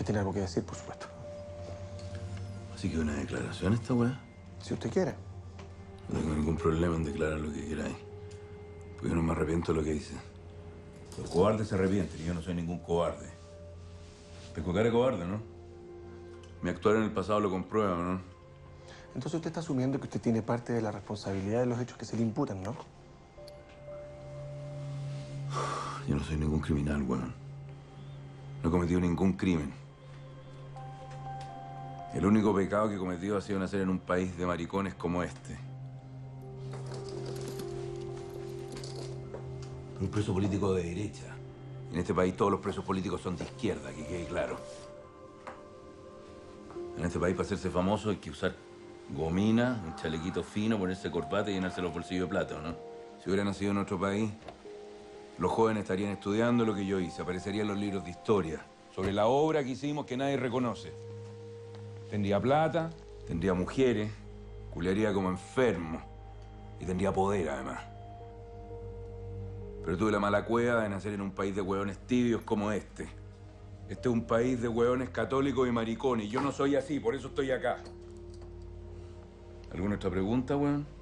tiene algo que decir, por supuesto. Así que una declaración esta weá. Si usted quiere. No tengo ningún problema en declarar lo que queráis. Porque yo no me arrepiento de lo que hice. Los cobardes se arrepienten y yo no soy ningún cobarde. Tengo cara de cobarde, ¿no? Mi actuar en el pasado lo comprueba, ¿no? Entonces usted está asumiendo que usted tiene parte de la responsabilidad de los hechos que se le imputan, ¿no? Yo no soy ningún criminal, weón. No he cometido ningún crimen. El único pecado que he cometido ha sido nacer en un país de maricones como este. Un preso político de derecha. En este país todos los presos políticos son de izquierda, que quede claro. En este país para hacerse famoso hay que usar gomina, un chalequito fino, ponerse corbata y llenarse los bolsillos de plata, ¿no? Si hubiera nacido en otro país, los jóvenes estarían estudiando lo que yo hice, aparecerían los libros de historia sobre la obra que hicimos que nadie reconoce. Tendría plata, tendría mujeres, culiaría como enfermo y tendría poder, además. Pero tuve la mala cueva de nacer en un país de hueones tibios como este. Este es un país de hueones católicos y maricones. Y yo no soy así, por eso estoy acá. ¿Alguna otra pregunta, hueón?